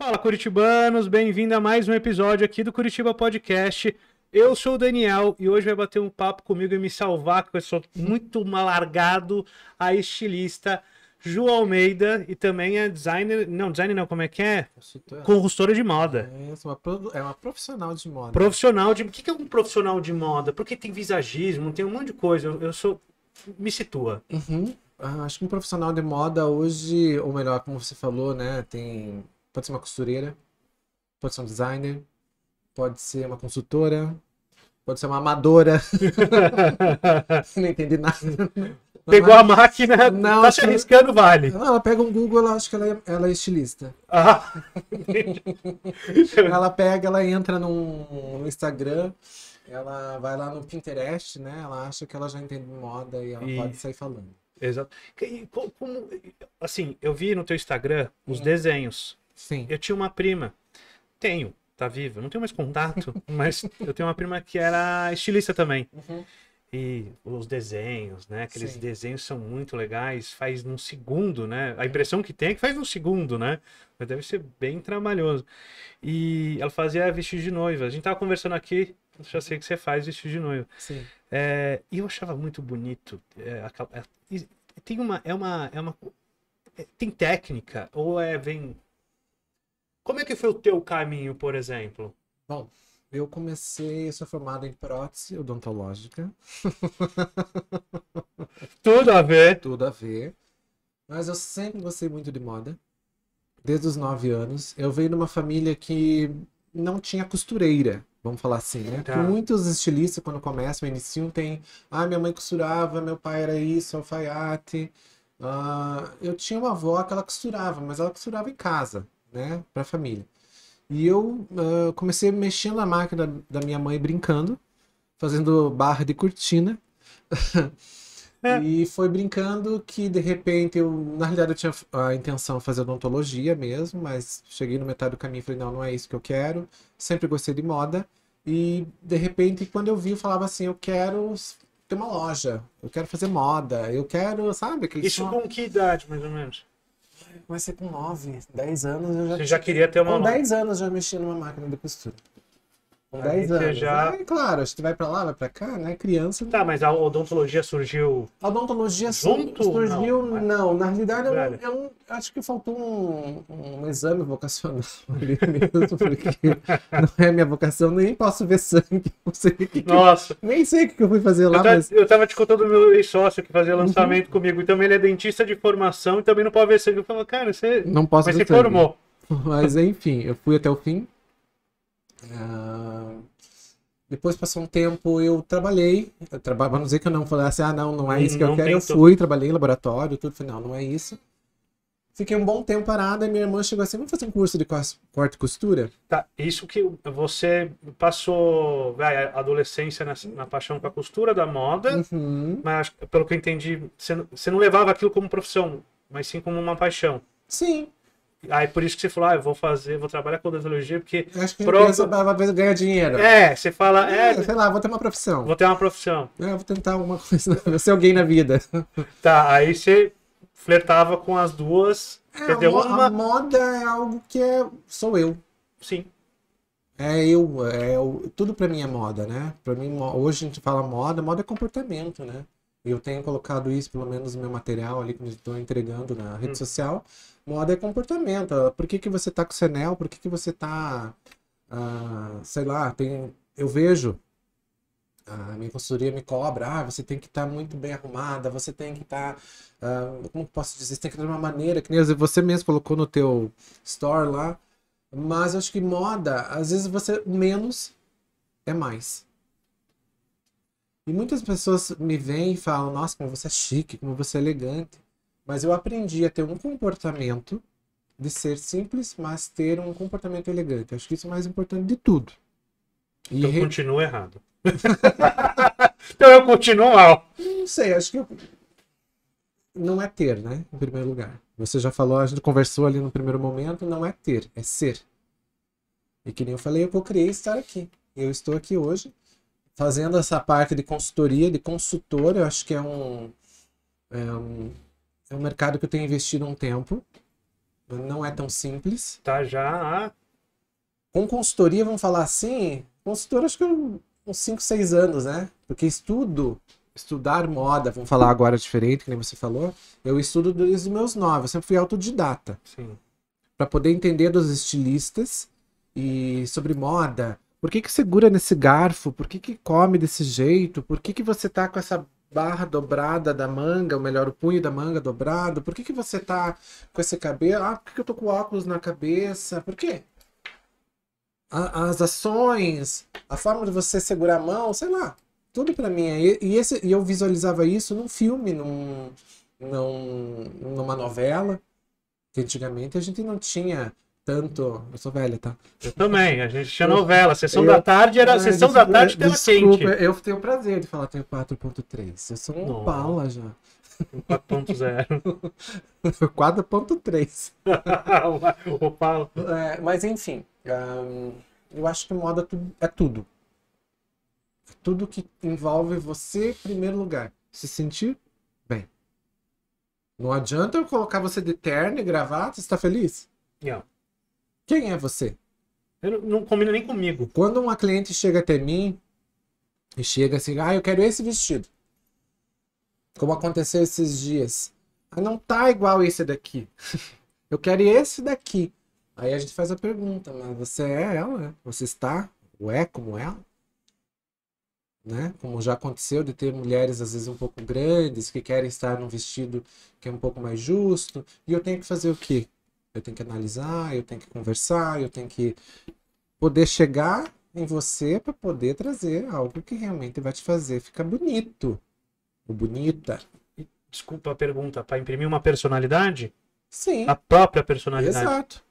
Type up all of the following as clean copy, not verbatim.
Fala, curitibanos, bem-vindo a mais um episódio aqui do Curitiba Podcast. Eu sou o Daniel e hoje vai bater um papo comigo e me salvar, porque eu sou muito mal largado, a estilista Ju Almeida e também é designer, não, como é que é? Consultora de moda. É uma profissional de moda. Profissional de... O que é um profissional de moda? Porque tem visagismo, tem um monte de coisa, eu sou... Me situa. Acho que um profissional de moda hoje, ou melhor, como você falou, né, pode ser uma costureira, pode ser um designer, pode ser uma consultora, pode ser uma amadora. Não entendi nada. Pegou a máquina, não, tá se arriscando, vale. Não, ela pega um Google, ela acha que ela é estilista. Ela entra no Instagram, ela vai lá no Pinterest, né? Ela acha que ela já entende moda e ela pode sair falando. Exato. Assim, eu vi no teu Instagram os desenhos. Sim. Eu tinha uma prima, tá viva, não tenho mais contato, mas eu tenho uma prima que era estilista também. E os desenhos, né? Aqueles desenhos são muito legais, faz num segundo, né? A impressão que tem é que faz num segundo, né? Mas deve ser bem trabalhoso. E ela fazia vestido de noiva. A gente tava conversando aqui, eu já sei que você faz vestido de noiva. Sim. E eu achava muito bonito. Tem técnica? Ou vem... Como é que foi o teu caminho, por exemplo? Bom, eu sou formado em prótese odontológica. Tudo a ver. Tudo a ver. Mas eu sempre gostei muito de moda. Desde os 9 anos. Eu venho de uma família que não tinha costureira, vamos falar assim, né? Tá. Porque muitos estilistas, quando começam, iniciam, minha mãe costurava, meu pai era isso, alfaiate. Eu tinha uma avó que ela costurava, mas ela costurava em casa, né? Pra família. E eu comecei mexendo na máquina da minha mãe, brincando, fazendo barra de cortina. E foi brincando que, de repente, na realidade eu tinha a intenção de fazer odontologia mesmo, mas cheguei no metade do caminho e falei, não é isso que eu quero. Sempre gostei de moda. E, de repente, quando eu vi, eu falava assim, eu quero ter uma loja, eu quero fazer moda, eu quero, sabe? Isso com que idade, mais ou menos? Comecei com 9, 10 anos. Você já queria ter uma... Com 10 anos já mexi numa máquina de costura. Com 10 anos. Claro, a gente vai pra lá, vai pra cá, né? Criança. Tá, mas a odontologia surgiu... A odontologia junto? surgiu... Não, na realidade eu acho que faltou um exame vocacional ali mesmo, porque não é minha vocação, nem posso ver sangue. Não sei o que Nossa. Nem sei o que eu fui fazer lá, Eu tava te contando do meu ex-sócio que fazia lançamento comigo, e também ele é dentista de formação e também não pode ver sangue. Eu falava, cara, você... Não posso mas ver você sangue. formou. Mas enfim, eu fui até o fim. Depois passou um tempo, eu trabalhei. Vamos dizer que eu não falei assim, não é isso que eu quero. Eu fui, trabalhei em laboratório, tudo. Falei, não é isso. Fiquei um bom tempo parado, e minha irmã chegou assim, vamos fazer um curso de corte e costura? Tá, isso que você passou a adolescência na paixão com a costura da moda, mas pelo que eu entendi, você não levava aquilo como profissão, mas sim como uma paixão. Sim. Aí por isso que você falou, eu vou trabalhar com odontologia, porque... Eu acho que a criança vai ganhar dinheiro. Você fala... sei lá, vou ter uma profissão. Vou ter uma profissão. Vou tentar alguma coisa, vou ser alguém na vida. Tá, aí você flertava com as duas. A moda é algo que sou eu. Sim. Tudo pra mim é moda, né? Pra mim, hoje a gente fala moda é comportamento, né? Eu tenho colocado isso, pelo menos no meu material ali, que eu estou entregando na rede social. Moda é comportamento. Por que você tá com o Senel? Por que você tá... sei lá, eu vejo... A minha consultoria me cobra, você tem que estar muito bem arrumada, você tem que estar... como posso dizer? Você tem que estar de uma maneira, que nem você mesmo colocou no teu store lá. Mas eu acho que moda, às vezes menos é mais. E muitas pessoas me veem e falam, nossa, como você é chique, como você é elegante. Mas eu aprendi a ter um comportamento de ser simples, mas ter um comportamento elegante. Acho que isso é o mais importante de tudo. Então eu continuo errado. Então eu continuo mal. Não sei, acho que não é ter, né? Em primeiro lugar. Você já falou, a gente conversou ali no primeiro momento, não é ter, é ser. E que nem eu falei, eu co-criei estar aqui. Eu estou aqui hoje, fazendo essa parte de consultoria, de consultor. Eu acho que é um mercado que eu tenho investido um tempo. não é tão simples. Tá já. Com consultoria, vamos falar assim, consultora acho que uns 5, 6 anos, né? Porque estudar moda, vamos falar agora diferente, que nem você falou, eu estudo desde os meus 9, eu sempre fui autodidata. Sim. Para poder entender dos estilistas e sobre moda. Por que segura nesse garfo? Por que come desse jeito? Por que você tá com essa barra dobrada da manga, ou melhor, o punho da manga dobrado? Por que você tá com esse cabelo? Ah, por que eu tô com óculos na cabeça? Por quê? As ações, a forma de você segurar a mão, sei lá, tudo para mim. E eu visualizava isso num filme, numa novela, que antigamente a gente não tinha tanto. Eu sou velha, tá? Eu também. A gente tinha novela. Sessão da tarde era sessão da tarde tela quente. Eu tenho o prazer de falar, tenho 4.3. Eu sou um Paula já. 4.0. 4.3. O Paulo. Mas enfim, eu acho que moda é tudo. É tudo que envolve você em primeiro lugar. Se sentir bem. Não adianta eu colocar você de terno e gravata, você está feliz? Não. Quem é você? Eu não combina nem comigo. Quando uma cliente chega até mim e chega assim, eu quero esse vestido. Como aconteceu esses dias. Não tá igual esse daqui. Eu quero esse daqui. Aí a gente faz a pergunta, mas você é ela, né? Você está ou é como ela? Né? Como já aconteceu de ter mulheres às vezes um pouco grandes que querem estar num vestido que é um pouco mais justo. E eu tenho que fazer o quê? Eu tenho que analisar, eu tenho que conversar, eu tenho que poder chegar em você para poder trazer algo que realmente vai te fazer ficar bonito. Ou bonita. Desculpa a pergunta, para imprimir uma personalidade? Sim. A própria personalidade. Exato.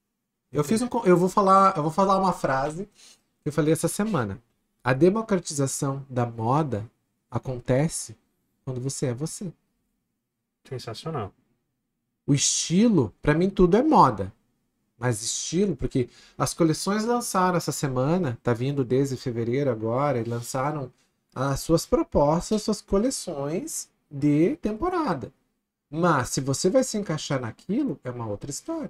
Eu vou falar uma frase que eu falei essa semana. A democratização da moda acontece quando você é você. Sensacional. O estilo, para mim tudo é moda. Mas estilo, porque as coleções lançaram essa semana, tá vindo desde fevereiro agora, e lançaram as suas propostas, suas coleções de temporada. Mas se você vai se encaixar naquilo, é uma outra história.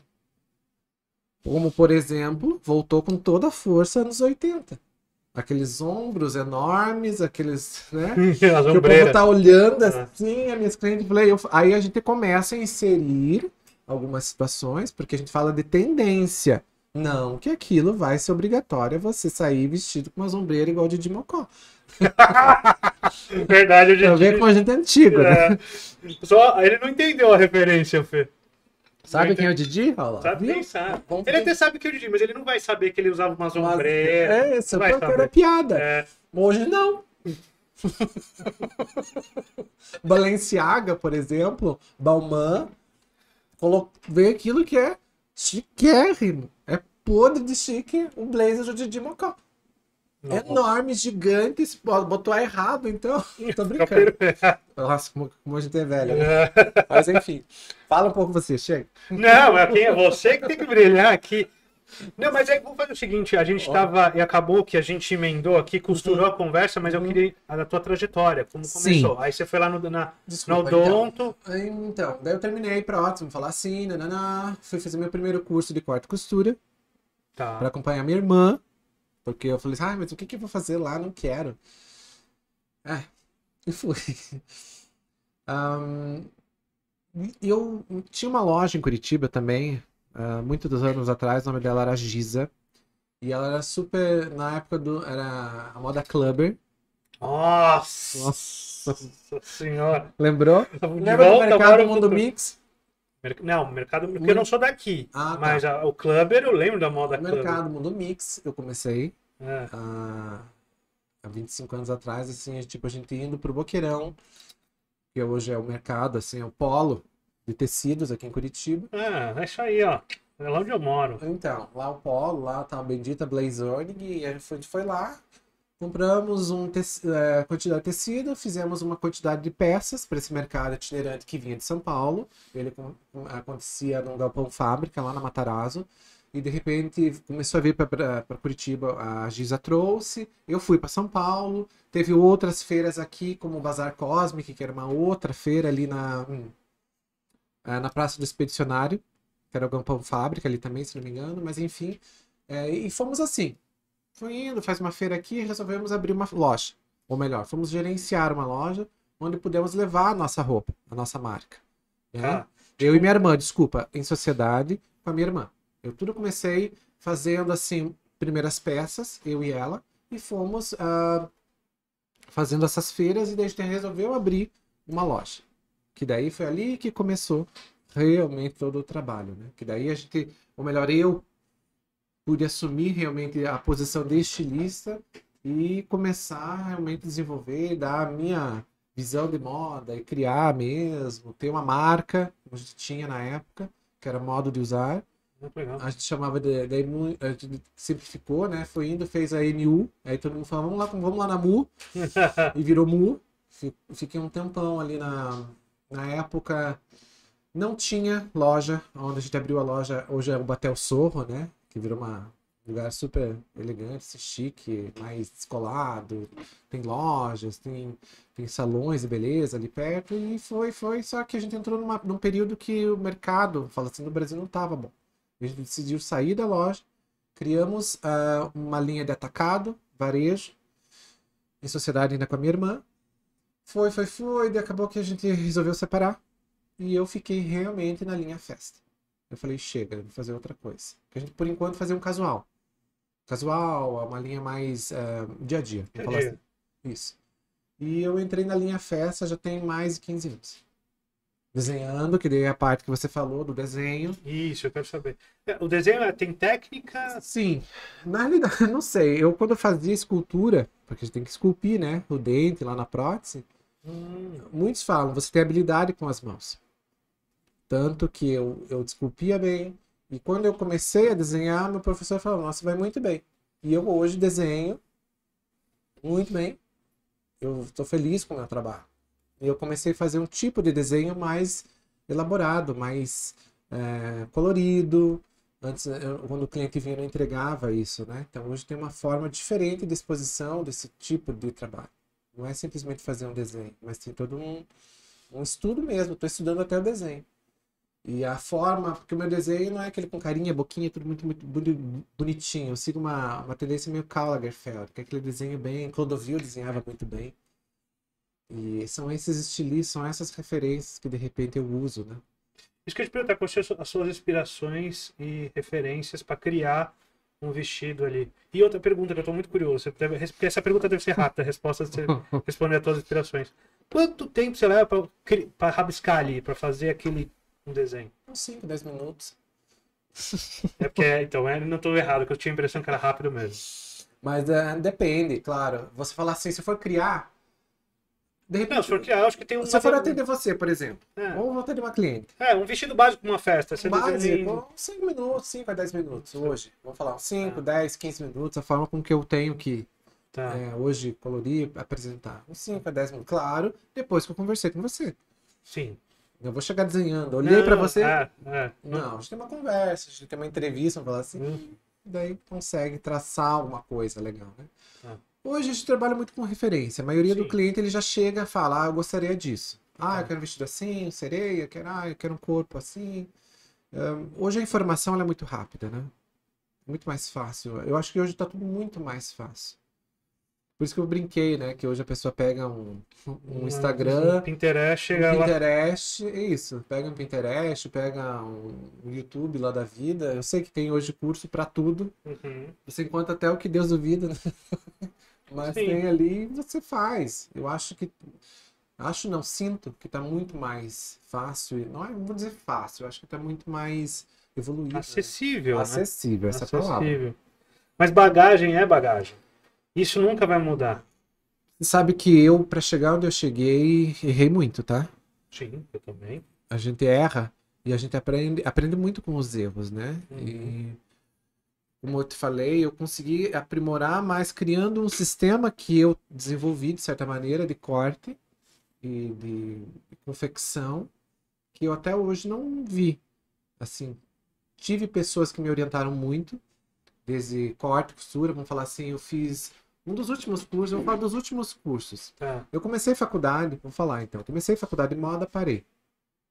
Como, por exemplo, voltou com toda a força anos 80. Aqueles ombros enormes, aqueles, né? As que o povo tá olhando assim, as minhas clientes, aí a gente começa a inserir algumas situações, porque a gente fala de tendência. Não que aquilo vai ser obrigatório você sair vestido com uma sombreira igual de Didi Mocó. Verdade, o Didi. Ver como a gente é antigo, né? Só, ele não entendeu a referência, Fê. Sabe quem é o Didi? Sabe quem sabe. Ele até sabe que é o Didi, mas ele não vai saber que ele usava uma sombreira. É isso, porque era piada. Hoje não. Balenciaga, por exemplo, Balmain, vê aquilo que é chiquérrimo. É podre de chique o blazer do Didi Mocó. Enorme, gigante, botou errado, então. Tô brincando. Nossa, como a gente é velha, né? Mas enfim, fala um pouco você, chega. Não, é você que tem que brilhar aqui. Não, mas vamos fazer o seguinte, a gente tava, e acabou que a gente emendou aqui, costurou a conversa, mas eu queria a tua trajetória, como começou. Aí você foi lá no Odonto. Então, daí eu terminei próximo, falar assim, fui fazer meu primeiro curso de corte e costura, para acompanhar minha irmã, porque eu falei assim, mas o que eu vou fazer lá? Não quero. E fui. Eu tinha uma loja em Curitiba também, muitos anos atrás, o nome dela era Giza. E ela era super, na época era a moda clubber. Nossa senhora. Lembrou? Lembra do Mercado Mundo Mix? Não, mercado, porque eu não sou daqui. Mas o clubber, eu lembro da moda clubber. Mercado Mundo Mix, eu comecei há 25 anos atrás, assim, a gente indo pro Boqueirão, que hoje é o mercado, assim, é o polo de tecidos aqui em Curitiba. É isso aí, ó. É lá onde eu moro. Então, lá o polo, lá tá a bendita Blazornig, e a gente foi lá, compramos quantidade de tecido, fizemos uma quantidade de peças para esse mercado itinerante que vinha de São Paulo. Ele acontecia num galpão fábrica lá na Matarazzo. E de repente começou a vir para Curitiba, a Giza trouxe, eu fui para São Paulo, teve outras feiras aqui, como o Bazar Cosmic, que era uma outra feira ali na Praça do Expedicionário, que era o Galpão Fábrica ali também, se não me engano, mas enfim. E fomos assim. Foi indo, faz uma feira aqui e resolvemos abrir uma loja. Ou melhor, fomos gerenciar uma loja onde pudemos levar a nossa roupa, a nossa marca. Né? Eu e minha irmã, desculpa, em sociedade com a minha irmã. Eu tudo comecei fazendo assim, primeiras peças, eu e ela, e fomos fazendo essas feiras e daí a gente resolveu abrir uma loja. Que daí foi ali que começou realmente todo o trabalho, né? Que daí a gente, ou melhor, eu pude assumir realmente a posição de estilista e começar realmente a desenvolver, dar a minha visão de moda e criar mesmo, ter uma marca, como a gente tinha na época, que era modo de usar. A gente chamava a gente simplificou, né? Foi indo, fez a MU, aí todo mundo falou, vamos lá na MU, e virou MU. Fiquei um tempão ali na época, não tinha loja, onde a gente abriu a loja, hoje é o Batel Sorro, né? Que virou um lugar super elegante, chique, mais descolado, tem lojas, tem salões de beleza ali perto, e foi, só que a gente entrou num período que o mercado, fala assim, no Brasil não estava bom. A gente decidiu sair da loja, criamos uma linha de atacado, varejo, em sociedade ainda com a minha irmã. Foi, e acabou que a gente resolveu separar. E eu fiquei realmente na linha festa. Eu falei, chega, vou fazer outra coisa. Porque a gente, por enquanto, fazia um casual. Casual, uma linha mais dia a dia. Vamos falar assim. Isso. E eu entrei na linha festa já tem mais de 15 anos. Desenhando, que daí é a parte que você falou do desenho. Isso, eu quero saber. O desenho tem técnica? Sim. Na realidade, não sei. Eu, quando eu fazia escultura, porque a gente tem que esculpir, né? O dente lá na prótese. Muitos falam, você tem habilidade com as mãos. Tanto que eu esculpia bem. E quando eu comecei a desenhar, meu professor falou, nossa, vai muito bem. E eu hoje desenho muito bem. Eu estou feliz com o meu trabalho. E eu comecei a fazer um tipo de desenho mais elaborado, mais colorido. Antes, quando o cliente vinha, eu não entregava isso, né? Então hoje tem uma forma diferente de exposição desse tipo de trabalho. Não é simplesmente fazer um desenho, mas tem todo um estudo mesmo. Estou estudando até o desenho. E a forma, porque o meu desenho não é aquele com carinha, boquinha, tudo muito, muito bonitinho. Eu sigo uma tendência meio Karl Lagerfeld, que é aquele desenho bem... Clodovil desenhava muito bem. E são esses estilistas, são essas referências que de repente eu uso, né? Isso que eu te perguntar, quais são as suas inspirações e referências para criar um vestido ali? E outra pergunta que eu estou muito curioso, porque essa pergunta deve ser rápida, a resposta de você responder as suas inspirações. Quanto tempo você leva para rabiscar ali, para fazer um desenho? Uns 5, 10 minutos. É porque, então, não estou errado, que eu tinha a impressão que era rápido mesmo. Mas depende, claro. Você falar assim, se for criar... De repente, não, se for criar, acho que tem um... Se for atender você, por exemplo, ou vou atender uma cliente. Um vestido básico para uma festa. Você básico, 5 minutos, 5 a 10 minutos hoje. Vamos falar, 5, 10, 15 minutos, a forma com que eu tenho que hoje colorir, apresentar. Uns 5 a 10 minutos. Claro, depois que eu conversei com você. Sim. Eu vou chegar desenhando. Olhei para você. Não, a gente tem uma conversa, a gente tem uma entrevista, vamos falar assim. Daí consegue traçar alguma coisa legal, né? Hoje a gente trabalha muito com referência. A maioria do cliente ele já chega e fala, eu gostaria disso. Eu quero um vestido assim, sereia, eu quero um corpo assim. Hoje a informação ela é muito rápida, né? Muito mais fácil. Eu acho que hoje está tudo muito mais fácil. Por isso que eu brinquei, né? Que hoje a pessoa pega um Instagram, Pinterest, chega lá. Isso. Pega um Pinterest, pega um YouTube lá da vida. Eu sei que tem hoje curso para tudo. Você encontra até o que Deus duvida, né? Mas tem ali e você faz. Eu acho que... sinto que está muito mais fácil. Não vou dizer fácil, eu acho que está muito mais evoluído. Acessível, né? Acessível, essa palavra. Mas bagagem é bagagem. Isso nunca vai mudar. Você sabe que eu, para chegar onde eu cheguei, errei muito, tá? Sim, eu também. A gente erra e a gente aprende muito com os erros, né? E como eu te falei, eu consegui aprimorar mais criando um sistema que eu desenvolvi, de certa maneira, de corte e de confecção, que eu até hoje não vi. Assim, tive pessoas que me orientaram muito, desde corte, costura, vamos falar assim, eu fiz um dos últimos cursos, eu vou falar dos últimos cursos. Eu comecei faculdade, vou falar então, comecei faculdade de moda, parei.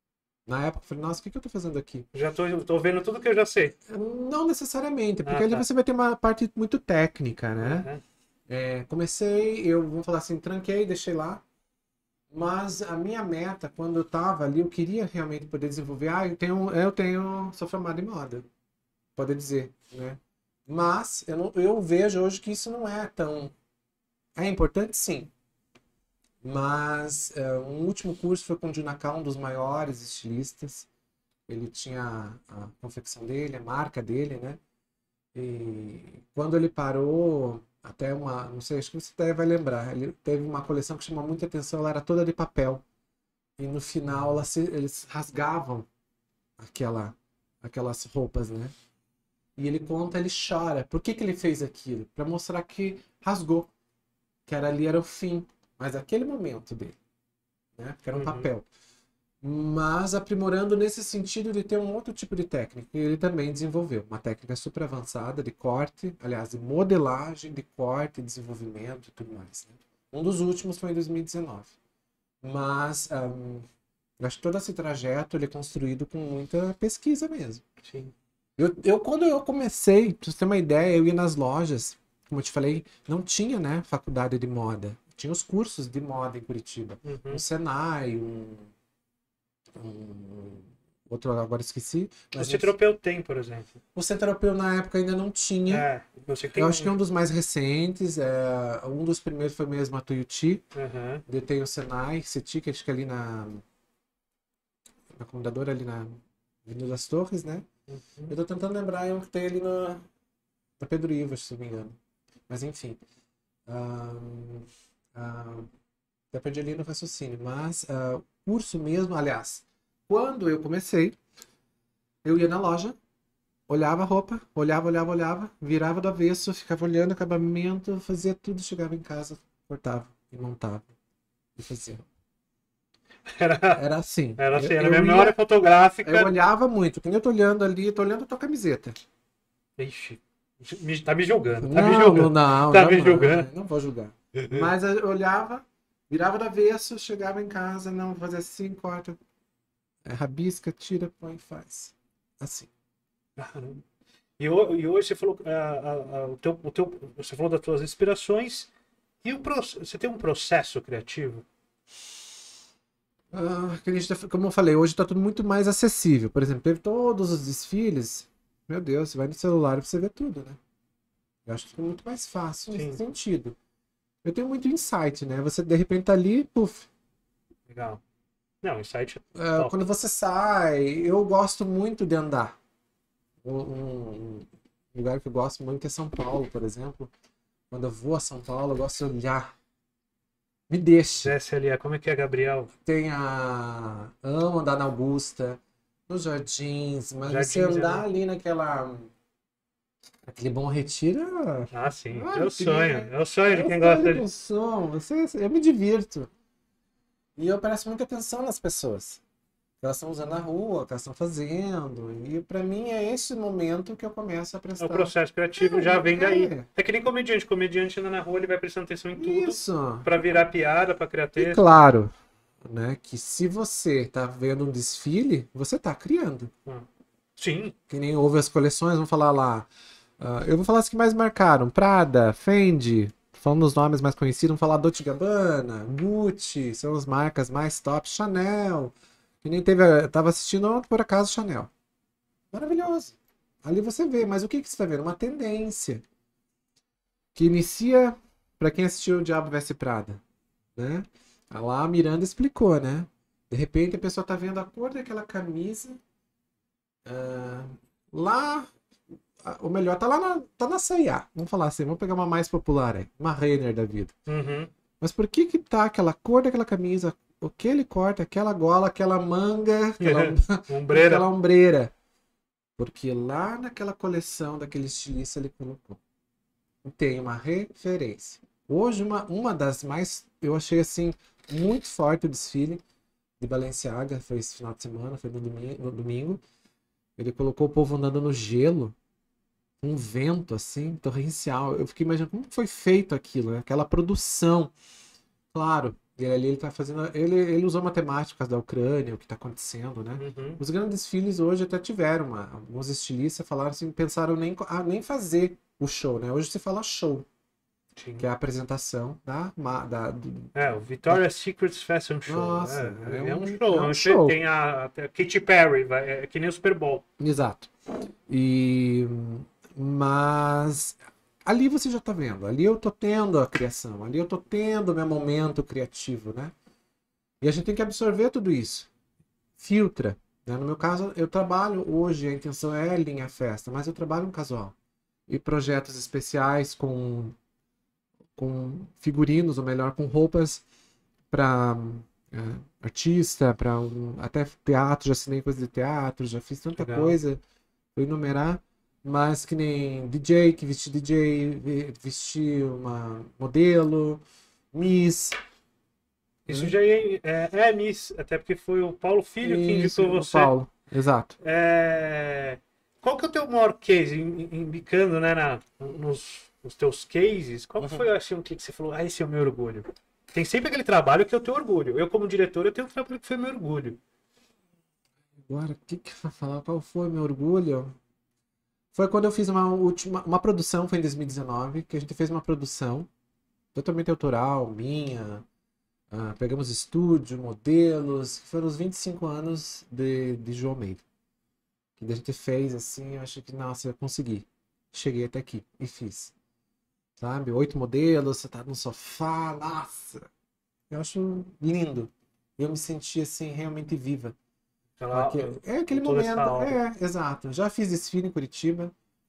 Na época eu falei, nossa, o que que eu tô fazendo aqui? Já tô vendo tudo que eu já sei. Não necessariamente, porque ali Tá. você vai ter uma parte muito técnica, né? Aham. Comecei, eu vou falar assim, tranquei, deixei lá. Mas a minha meta, quando eu tava ali, eu queria realmente poder desenvolver. Sou formado em moda, pode dizer, né? Mas eu vejo hoje que isso não é tão. É importante, sim. Mas um último curso foi com o Junaka, um dos maiores estilistas. Ele tinha a confecção dele, a marca dele, né? E quando ele parou, até não sei, acho que você até vai lembrar, ele teve uma coleção que chamou muita atenção, ela era toda de papel. E no final eles rasgavam aquelas roupas, né? E ele conta, ele chora. Por que que ele fez aquilo? Para mostrar que rasgou, que ali era o fim, mas aquele momento dele, né? Porque era um Uhum. papel. Mas aprimorando nesse sentido de ter um outro tipo de técnica. E ele também desenvolveu uma técnica super avançada de corte, aliás, de modelagem, de corte, desenvolvimento e tudo mais, né? Um dos últimos foi em 2019. Mas acho que todo esse trajeto ele é construído com muita pesquisa mesmo. Sim. Quando eu comecei, pra você ter uma ideia, eu ia nas lojas, como eu te falei, não tinha, né, faculdade de moda. Tinha os cursos de moda em Curitiba. Uhum. Um Senai, outro agora esqueci. O Mas Citropeu tem, por exemplo. o Centro Europeu na época ainda não tinha. Eu sei que Eu tem acho que é um muito. dos mais recentes. Um dos primeiros foi mesmo a Tuiuti. Aham. Tem o Senai, CETI, que acho que é ali na Comendadora, ali na Avenida das Torres, né? Uhum. Eu tô tentando lembrar um que tem ali na Pedro Ivo, se não me engano. Mas enfim. Até perdi ali no raciocínio. Mas o curso mesmo, aliás, quando eu comecei, eu ia na loja, olhava a roupa, olhava, virava do avesso, ficava olhando o acabamento, fazia tudo, chegava em casa, cortava e montava e fazia. Era, Era assim. era assim, era Eu memória ia, eu fotográfica. olhava muito, que nem eu tô olhando ali, tô olhando a tua camiseta. Ixi, tá me julgando, tá me Não, não, julgando. não, Tá me julgando. jamais, não vou julgar. Mas eu olhava, virava do avesso, chegava em casa, não, fazia assim, corta, rabisca, tira, põe e faz. Assim. Caramba. E hoje você falou, você falou das suas inspirações e você tem um processo criativo? Como eu falei, hoje está tudo muito mais acessível. Por exemplo, teve todos os desfiles. Meu Deus, você vai no celular e você vê tudo, né? Eu acho que fica muito mais fácil nesse Sim. sentido. Eu tenho muito insight, né? Você de repente tá ali, puf. Legal. Não, insight é top. Quando você sai, eu gosto muito de andar. Um lugar que eu gosto muito é São Paulo, por exemplo. Quando eu vou a São Paulo, eu gosto de olhar. Me deixa. Desce ali, como é que é, Gabriel? Amo andar na Augusta, nos Jardins, mas você Jardins, andar né? ali aquele Bom Retiro, Ah, sim. ah, É o sonho. É o sonho de eu quem tô ali gosta com de. som, eu me divirto. E eu presto muita atenção nas pessoas. Que elas estão usando na rua, que elas estão fazendo. E pra mim é esse momento que eu começo a O prestar. processo criativo já vem daí. É, É que nem comediante. Comediante anda na rua, ele vai prestando atenção em tudo isso. pra virar piada, pra criar E texto. claro, né, que se você tá vendo um desfile, você tá criando. Ah, sim. Que nem houve as coleções, vamos falar lá. Eu vou falar as que mais marcaram: Prada, Fendi, falando os nomes mais conhecidos, vamos falar Dolce & Gabbana, Gucci, são as marcas mais top, Chanel. Que nem teve, eu tava assistindo por acaso Chanel. Maravilhoso. Ali você vê, mas o que que você está vendo? Uma tendência que inicia para quem assistiu O Diabo Veste Prada, né? Lá a Miranda explicou, né? De repente a pessoa tá vendo a cor daquela camisa. Lá, ou melhor, tá na C&A. Vamos falar assim, vamos pegar uma mais popular aí, uma Renner da vida. Uhum. Mas por que que tá aquela cor daquela camisa, aquele corte, aquela gola, aquela manga, Ombreira. aquela ombreira? Porque lá naquela coleção daquele estilista ele colocou. Tem uma referência. Hoje, uma das mais, eu achei assim, muito forte o desfile de Balenciaga, foi esse final de semana, foi no domingo. Ele colocou o povo andando no gelo, um vento assim, torrencial. Eu fiquei imaginando como foi feito aquilo, né? Aquela produção. Claro, E ali ele tá fazendo. Ele usou matemática por causa da Ucrânia, o que tá acontecendo, né? Uhum. Os grandes desfiles hoje até tiveram alguns estilistas falaram assim, pensaram nem fazer o show, né? Hoje se fala show, Sim. que é a apresentação O Victoria's Secret Fashion Show. Nossa, É um show. é um show. Tem a Katy Perry, é que nem o Super Bowl. Exato. Mas ali você já tá vendo, ali eu tô tendo a criação, ali eu tô tendo meu momento criativo, né? E a gente tem que absorver tudo isso. Filtra, né? No meu caso, eu trabalho hoje, a intenção é linha festa, mas eu trabalho um casual. E projetos especiais com figurinos, ou melhor, com roupas para artista, para até teatro, já assinei coisa de teatro, já fiz tanta Legal. coisa, vou enumerar, mas que nem DJ, que vesti DJ, vesti uma modelo, Miss. Isso já é Miss, até porque foi o Paulo Filho que Isso, indicou o você. Paulo, exato. Qual que é o teu maior case, embicando, né, nos teus cases? Qual que foi assim, o que você falou, esse é o meu orgulho? Tem sempre aquele trabalho que é o teu orgulho. Eu, como diretor, eu tenho um trabalho que foi meu orgulho. Agora, o que eu vou falar? Qual foi meu orgulho? Foi quando eu fiz uma produção, foi em 2019, que a gente fez uma produção totalmente autoral, minha. Pegamos estúdio, modelos, que foram os 25 anos de João Almeida. Que a gente fez assim, eu acho que, nossa, eu consegui. Cheguei até aqui e fiz. Sabe? 8 modelos, você tá no sofá, nossa. Eu acho lindo. Eu me senti assim, realmente viva. É aquele toda essa momento. aura. Exato. Já fiz desfile em Curitiba.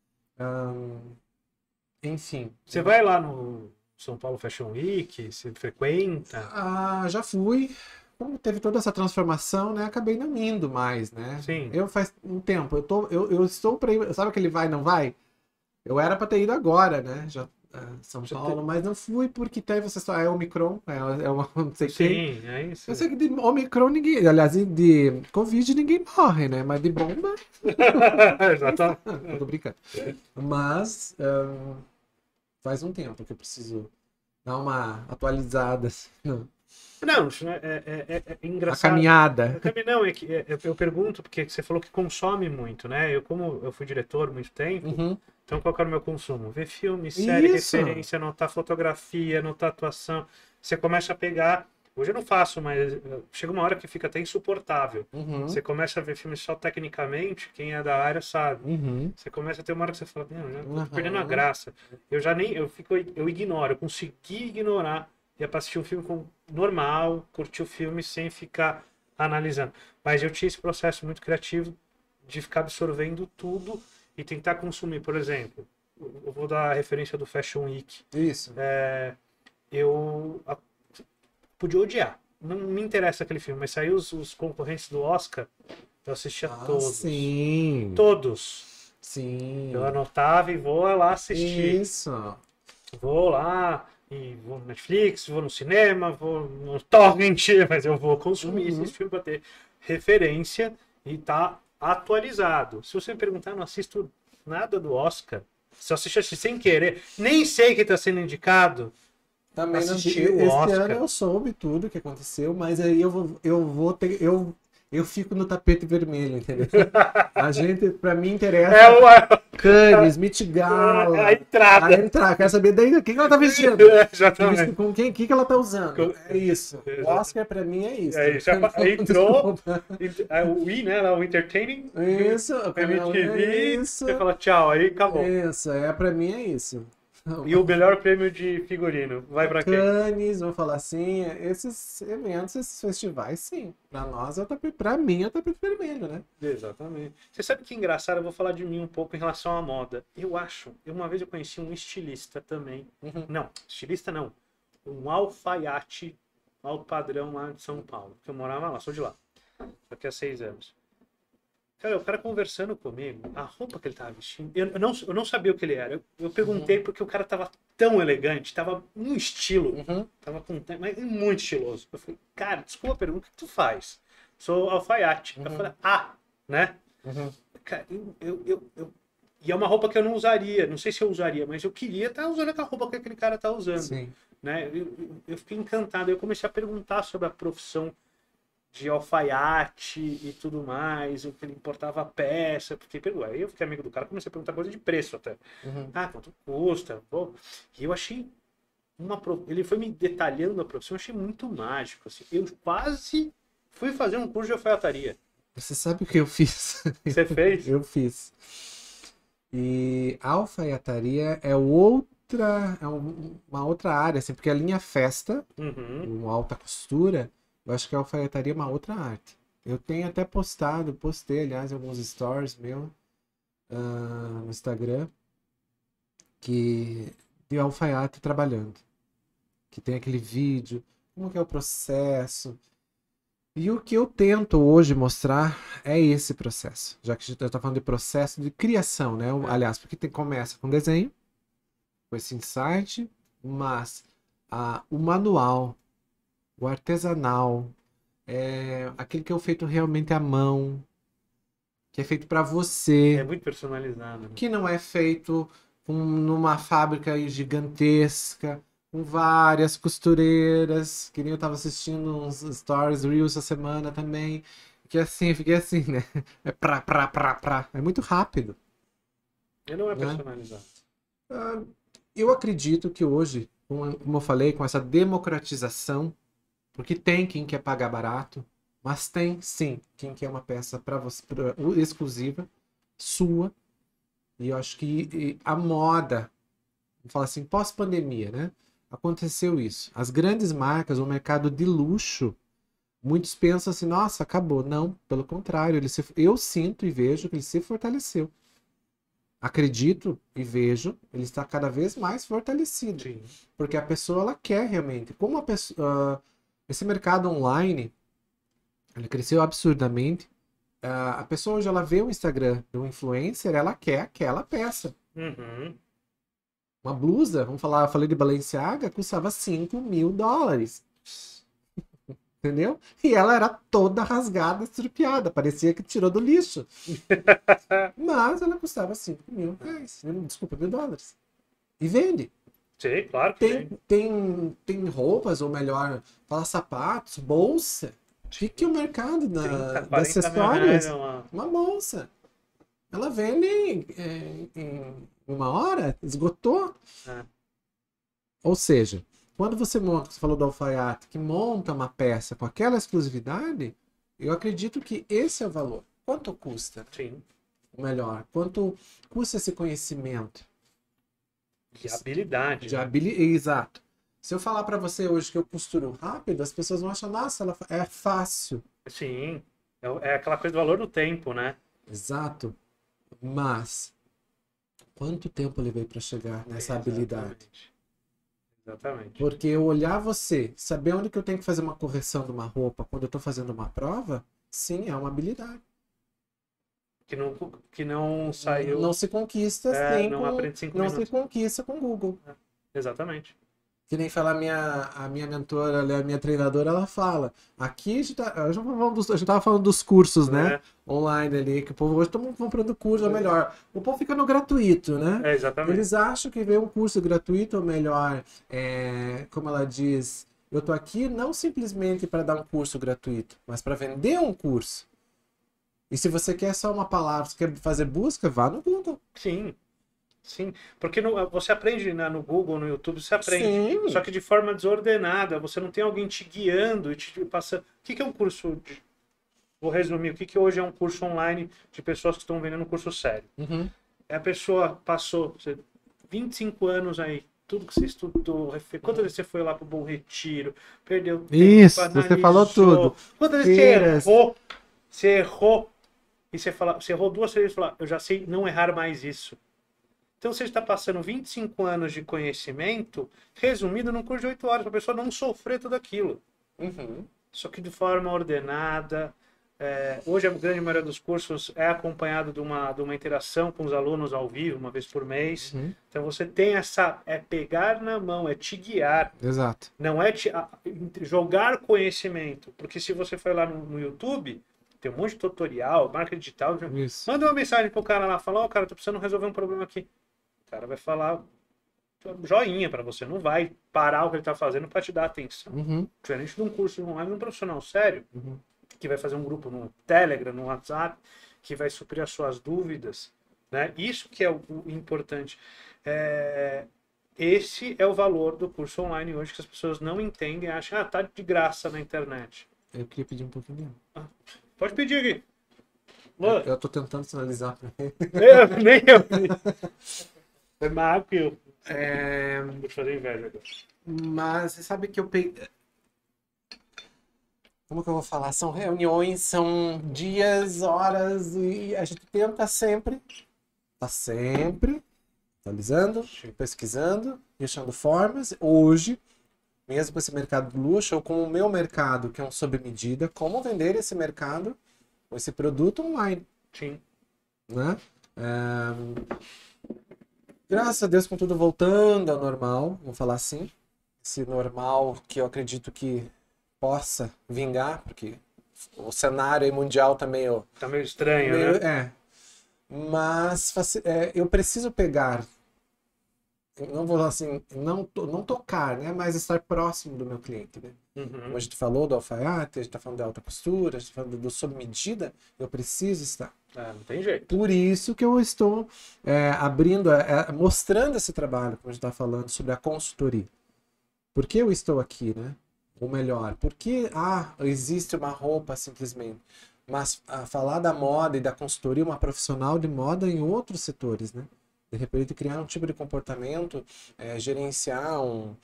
Enfim. Você vai lá no São Paulo Fashion Week? Você frequenta? Já fui. Como teve toda essa transformação, né? Acabei não indo mais, né? Sim. Eu faz um tempo, eu estou para ir. Sabe aquele vai, não vai? Eu era para ter ido agora, né? São Paulo, mas não fui porque teve essa história. É Omicron, é uma não sei quem. Sim, é isso. Eu sei que de Omicron ninguém. Aliás, de Covid ninguém morre, né? Mas de bomba. Exatamente. Eu tô brincando. Mas faz um tempo que eu preciso dar uma atualizada. Assim, Não, é engraçado. A caminhada. Não, eu pergunto porque você falou que consome muito, né? Como eu fui diretor há muito tempo, então qual que era o meu consumo? Ver filme, série, referência, anotar fotografia, anotar atuação. Você começa a pegar. Hoje eu não faço, mas chega uma hora que fica até insuportável. Você começa a ver filmes só tecnicamente, quem é da área sabe. Você começa a ter uma hora que você fala, já tô perdendo a graça. Eu ignoro, eu consegui ignorar. Ia pra assistir um filme normal, curtir o filme sem ficar analisando. Mas eu tinha esse processo muito criativo de ficar absorvendo tudo e tentar consumir. Por exemplo, eu vou dar a referência do Fashion Week. Isso. Eu podia odiar. Não me interessa aquele filme, mas saiu os concorrentes do Oscar, eu assistia todos. Sim. Todos. Sim. Eu anotava e vou lá assistir. Isso. Vou lá. E vou no Netflix, vou no cinema, vou no Torrent, mas eu vou consumir esses filmes para ter referência e tá atualizado. Se você me perguntar, eu não assisto nada do Oscar. Se eu assistir sem querer, nem sei que está sendo indicado. Também não vi. Assistir o Oscar. Ano eu soube tudo que aconteceu, mas aí eu fico no tapete vermelho, entendeu? A gente, pra mim, interessa Cannes, Met Gala, a entrada. Quero saber daí o que ela tá vestindo. Exatamente. Com quem que ela tá usando. É isso. O Oscar pra mim é isso. Entrou, o I, né? O Entertaining. Isso. Você fala tchau, aí acabou. Isso, pra mim é isso. E o melhor prêmio de figurino vai pra quem? Cannes, vou falar assim, esses eventos, esses festivais, sim. Pra mim é o tapete vermelho, né? Exatamente. Você sabe que engraçado, eu vou falar de mim um pouco em relação à moda. Uma vez eu conheci um estilista também. Não, estilista não. Um alfaiate alto padrão lá de São Paulo. Que eu morava lá, sou de lá. Daqui a 6 anos. Cara, o cara conversando comigo, a roupa que ele tava vestindo, eu não sabia o que ele era. Eu perguntei porque o cara tava tão elegante, tava um estilo, tava mas muito estiloso. Eu falei, cara, desculpa a pergunta, o que tu faz? Sou alfaiate. Eu falei, né? Cara, e é uma roupa que eu não usaria, não sei se eu usaria, mas eu queria estar usando aquela roupa que aquele cara tá usando. Sim. né? Eu fiquei encantado. Eu comecei a perguntar sobre a profissão de alfaiate e tudo mais, o que ele importava peça, porque aí eu fiquei amigo do cara, comecei a perguntar coisa de preço até. Uhum. Ah, quanto custa? Pô. E eu achei ele foi me detalhando a profissão, eu achei muito mágico, assim. Eu quase fui fazer um curso de alfaiataria. Você sabe o que eu fiz? Você fez? Eu fiz. E a alfaiataria é uma outra área, assim, porque a linha festa, Uhum. uma alta costura, eu acho que a alfaiataria é uma outra arte. Eu tenho até postei, aliás, alguns stories meu no Instagram, que de alfaiate trabalhando. Que tem aquele vídeo, como que é o processo. E o que eu tento hoje mostrar é esse processo. Já que a gente está falando de processo de criação, né? Aliás, porque começa com desenho, com esse insight, mas o manual, o artesanal, aquele que é feito realmente à mão, que é feito para É você, muito personalizado, né? que não é feito numa fábrica gigantesca, com várias costureiras, que nem eu tava assistindo uns stories, reels essa semana também, que assim, fiquei assim, né? É pra. É muito rápido, Ele não é né? personalizado. Eu acredito que hoje, como eu falei, com essa democratização, porque tem quem quer pagar barato, mas tem sim quem quer uma peça para você, exclusiva, sua. E eu acho que a moda, vamos falar assim, pós-pandemia, né? Aconteceu isso. As grandes marcas, o mercado de luxo, muitos pensam assim, nossa, acabou. Não, pelo contrário, eu sinto e vejo que ele se fortaleceu. Acredito e vejo, ele está cada vez mais fortalecido. Sim. Porque a pessoa, ela quer realmente. Como esse mercado online, ele cresceu absurdamente. A pessoa hoje, ela vê o Instagram do influencer, ela quer aquela peça. Uhum. Uma blusa, vamos falar, eu falei de Balenciaga, custava $5.000. Entendeu? E ela era toda rasgada, estrupiada, parecia que tirou do lixo. Mas ela custava R$ 5.000. Desculpa, $1.000. E vende. Sim, claro que Tem roupas, ou melhor, fala sapatos, bolsa. O que é o mercado 30, de 40 mil reais acessórios? é uma... Uma bolsa. Ela vende em uma hora, esgotou. É. Ou seja, quando você monta, você falou do alfaiate, que monta uma peça com aquela exclusividade, eu acredito que esse é o valor. Quanto custa? Sim. Ou melhor, quanto custa esse conhecimento? De habilidade. De Né? Exato. Se eu falar para você hoje que eu costuro rápido, as pessoas vão achar, nossa, é fácil. Sim. É aquela coisa do valor do tempo, né? Exato. Mas quanto tempo eu levei para chegar nessa habilidade? Exatamente. Porque eu olhar você, saber onde que eu tenho que fazer uma correção de uma roupa quando eu estou fazendo uma prova, sim, é uma habilidade. Que não saiu. Não se conquista assim não aprende 5 não se minutos. conquista com Google. Exatamente. Que nem fala a minha mentora, a minha treinadora, ela fala. Aqui a gente tava falando dos cursos, né? Online ali, que o povo hoje estão comprando curso, ou melhor, o povo fica no gratuito, né? Exatamente. Eles acham que ver um curso gratuito, ou melhor, como ela diz, eu tô aqui não simplesmente para dar um curso gratuito, mas para vender um curso. E se você quer só uma palavra, você quer fazer busca, vá no Google. Sim. Sim, porque você aprende no Google, no YouTube, você aprende. Sim. Só que de forma desordenada, você não tem alguém te guiando e te passando. O que é um curso? Vou resumir, o que hoje é um curso online de pessoas que estão vendendo um curso sério? Uhum. A pessoa passou 25 anos aí, tudo que você estudou, quantas vezes você foi lá pro Bom Retiro, perdeu tempo, Isso, analisou, você falou tudo. Quantas vezes você errou, e você errou 2 vezes e falou, eu já sei não errar mais isso. Então você está passando 25 anos de conhecimento resumido num curso de 8 horas, para a pessoa não sofrer tudo aquilo. Uhum. Só que de forma ordenada. Hoje a grande maioria dos cursos é acompanhado de uma interação com os alunos ao vivo, uma vez por mês. Uhum. Então você tem é pegar na mão, é te guiar. Exato. Não é jogar conhecimento. Porque se você for lá no YouTube, tem um monte de tutorial, marca digital. Isso. Manda uma mensagem pro cara lá, fala, cara, tô precisando resolver um problema aqui. O cara vai falar, joinha para você, não vai parar o que ele está fazendo para te dar atenção. Uhum. Diferente de um curso online de um profissional sério, Uhum. que vai fazer um grupo no Telegram, no WhatsApp, que vai suprir as suas dúvidas, né? Isso que é o importante. Esse é o valor do curso online hoje, que as pessoas não entendem, acham, tá de graça na internet. Eu queria pedir um pouquinho. Pode pedir aqui. Eu tô tentando sinalizar pra ele. Nem eu. Foi mais que eu. Vou te fazer inveja agora. Mas você sabe que eu peguei. Como que eu vou falar? São reuniões, são dias, horas, e a gente tenta sempre, tá sempre atualizando, pesquisando, e achando formas. Hoje, mesmo com esse mercado de luxo, ou com o meu mercado, que é um sob medida, como vender esse mercado, esse produto online. Sim. Né? Graças a Deus, com tudo voltando ao normal, vamos falar assim. Esse normal que eu acredito que possa vingar, porque o cenário mundial também tá meio estranho, né? Mas eu preciso pegar, eu não vou assim, não tocar, né? Mas estar próximo do meu cliente, né? Uhum. Como a gente falou do alfaiate, a gente está falando de alta costura, a gente está falando do sob medida, eu preciso estar. Não tem jeito. Por isso que eu estou abrindo, mostrando esse trabalho, como a gente está falando, sobre a consultoria. Por que eu estou aqui, né? Ou melhor, por que existe uma roupa simplesmente? Mas falar da moda e da consultoria, uma profissional de moda em outros setores, né? De repente criar um tipo de comportamento, gerenciar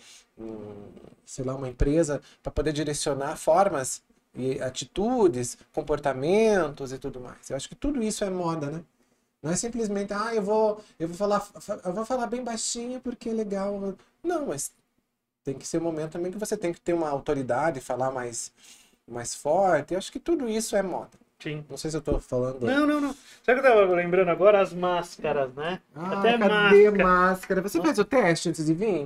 sei lá, uma empresa para poder direcionar formas e atitudes, comportamentos e tudo mais. Eu acho que tudo isso é moda, né? Não é simplesmente, eu vou falar bem baixinho porque é legal. Não, mas tem que ser um momento também que você tem que ter uma autoridade, falar mais forte. Eu acho que tudo isso é moda. Sim. Não sei se eu tô falando... Não. Sabe o que eu tava lembrando agora? As máscaras, né? Até cadê máscara? Você fez o teste antes de vir?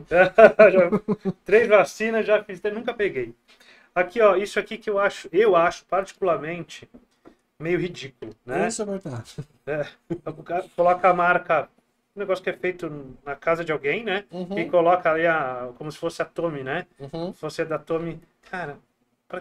3 vacinas já fiz, nunca peguei. Aqui, ó, isso aqui que eu acho particularmente meio ridículo, né? Isso é verdade. Coloca a marca, um negócio que é feito na casa de alguém, né? Uhum. E coloca ali como se fosse a Tommy, né? Uhum. Se fosse da Tommy, cara, pra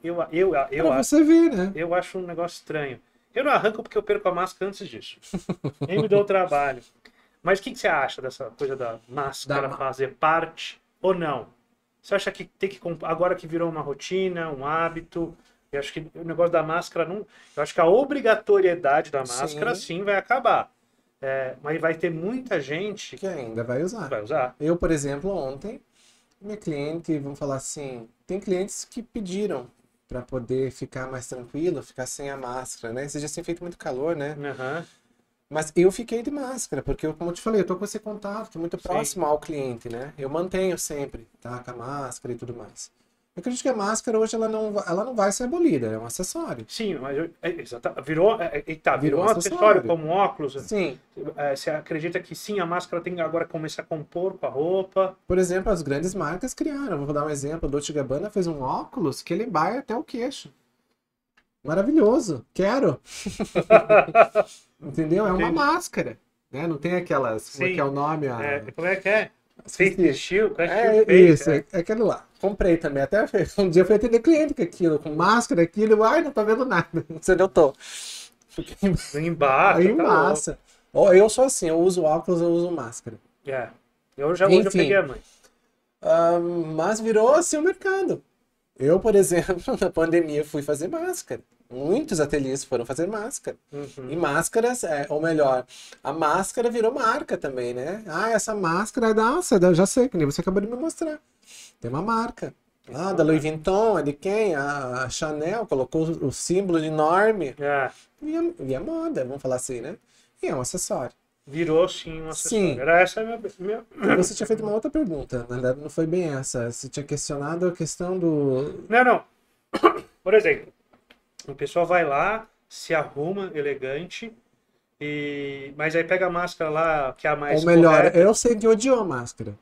você ver, né? Eu acho um negócio estranho. Eu não arranco porque eu perco a máscara antes disso. Nem me dou o trabalho. Mas o que você acha dessa coisa da máscara fazer parte ou não? Você acha que tem que agora que virou uma rotina, um hábito? Eu acho que o negócio da máscara não. Eu acho que a obrigatoriedade da máscara sim vai acabar. Mas vai ter muita gente que ainda vai usar. Eu, por exemplo, ontem, minha cliente, vamos falar assim, tem clientes que pediram para poder ficar mais tranquilo, ficar sem a máscara, né? Esses dias tem feito muito calor, né? Uhum. Mas eu fiquei de máscara, porque, como eu te falei, eu tô com esse contato muito próximo ao cliente, né? Eu mantenho sempre, tá? Com a máscara e tudo mais. Eu acredito que a máscara hoje ela não vai ser abolida, é um acessório. Sim, mas virou um acessório como óculos. Sim. Você acredita que sim, a máscara tem agora que começar a compor com a roupa? Por exemplo, as grandes marcas criaram. Vou dar um exemplo, a Dolce & Gabbana fez um óculos que ele vai até o queixo. Maravilhoso, quero. Entendeu? É uma máscara, né? Não tem aquelas, como é que é o nome? Como é que é? Face Shield? Isso, é aquele lá. Comprei também. Até um dia eu fui atender cliente com aquilo, com máscara, aquilo. Ai, não tô vendo nada. Não sei onde eu tô. Embaça. Eu sou assim, eu uso óculos, eu uso máscara. Hoje eu peguei a mãe. Mas virou assim o mercado. Eu, por exemplo, na pandemia fui fazer máscara. Muitos ateliês foram fazer máscara. Uhum. E máscaras, ou melhor, a máscara virou marca também, né? Essa máscara, nossa, eu já sei, que nem você acabou de me mostrar. Tem uma marca. Da Louis Vuitton, é de quem? A Chanel colocou o símbolo enorme. E a moda, vamos falar assim, né? E é um acessório. Virou sim um acessório. Sim. Era essa a minha... Você tinha feito uma outra pergunta, na verdade não foi bem essa. Você tinha questionado a questão do... Não. Por exemplo, o pessoal vai lá, se arruma elegante, mas aí pega a máscara lá, que é a mais Ou melhor, correta. eu sei que odiou a máscara.